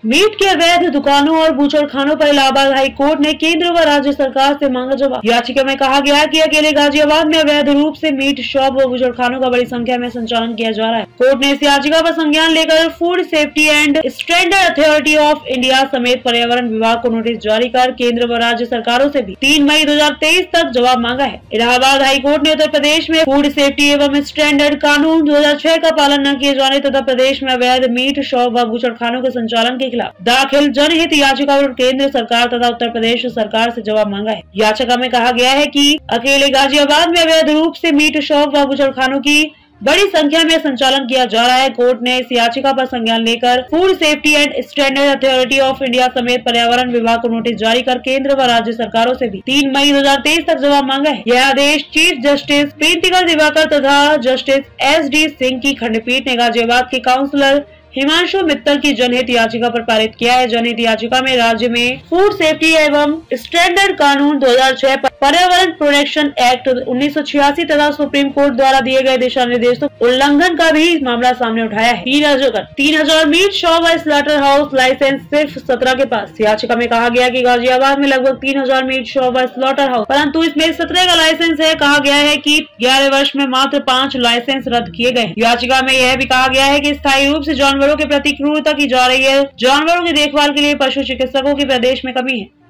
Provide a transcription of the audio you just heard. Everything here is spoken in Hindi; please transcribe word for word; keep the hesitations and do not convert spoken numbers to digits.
मीट के अवैध दुकानों और बूचड़खानों पर इलाहाबाद हाई कोर्ट ने केंद्र व राज्य सरकार से मांगा जवाब। याचिका में कहा गया है कि अकेले गाजियाबाद में अवैध रूप से मीट शॉप व बूचड़खानों का बड़ी संख्या में संचालन किया जा रहा है। कोर्ट ने इस याचिका पर संज्ञान लेकर food safety and standard authority of India समेत पर्यावरण विभाग को नोटिस जारी कर केंद्र व राज्य सरकारों से भी तीन मई दो हजार तेईस तक जवाब मांगा है। इलाहाबाद हाई कोर्ट ने उत्तर प्रदेश में फूड सेफ्टी एवं स्टैंडर्ड कानून दो हजार छह का पालन न किए जाने तथा प्रदेश में अवैध मीट शॉप व बूचड़खानों के संचालन के खिलाफ दाखिल जनहित याचिका पर केंद्र सरकार तथा उत्तर प्रदेश सरकार से जवाब मांगा है। याचिका में कहा गया है कि अकेले गाजियाबाद में अवैध रूप से मीट शॉप व बूचड़खानों की बड़ी संख्या में संचालन किया जा रहा है। कोर्ट ने इस याचिका पर संज्ञान लेकर food safety and standard authority of India समेत पर्यावरण विभाग को नोटिस जारी कर केंद्र व राज्य सरकारों से भी तीन मई दो हजार तेईस तक जवाब मांगा है। यह आदेश चीफ जस्टिस प्रीतिकर दिवाकर तथा जस्टिस एस डी सिंह की खंडपीठ ने गाजियाबाद के काउंसलर हिमांशु मित्तल की जनहित याचिका पर पारित किया है। जनहित याचिका में राज्य में फूड सेफ्टी एवं स्टैंडर्ड कानून दो हजार छह, पर्यावरण प्रोटेक्शन एक्ट उन्नीस सौ छियासी तथा सुप्रीम कोर्ट द्वारा दिए गए दिशा निर्देशों उल्लंघन का भी मामला सामने उठाया है। तीन हजार तीन हजार मीट शॉप व स्लॉटर हाउस लाइसेंस सिर्फ सत्रह के पास। याचिका में कहा गया कि गाजियाबाद में लगभग तीन हजार मीट शॉप व स्लॉटर हाउस, परंतु इसमें सत्रह का लाइसेंस है। कहा गया है कि ग्यारह वर्ष में मात्र पाँच लाइसेंस रद्द किए गए। याचिका में यह भी कहा गया है कि स्थायी रूप से जानवरों के प्रति क्रूरता की जा रही है। जानवरों की देखभाल के लिए पशु चिकित्सकों की प्रदेश में कमी है।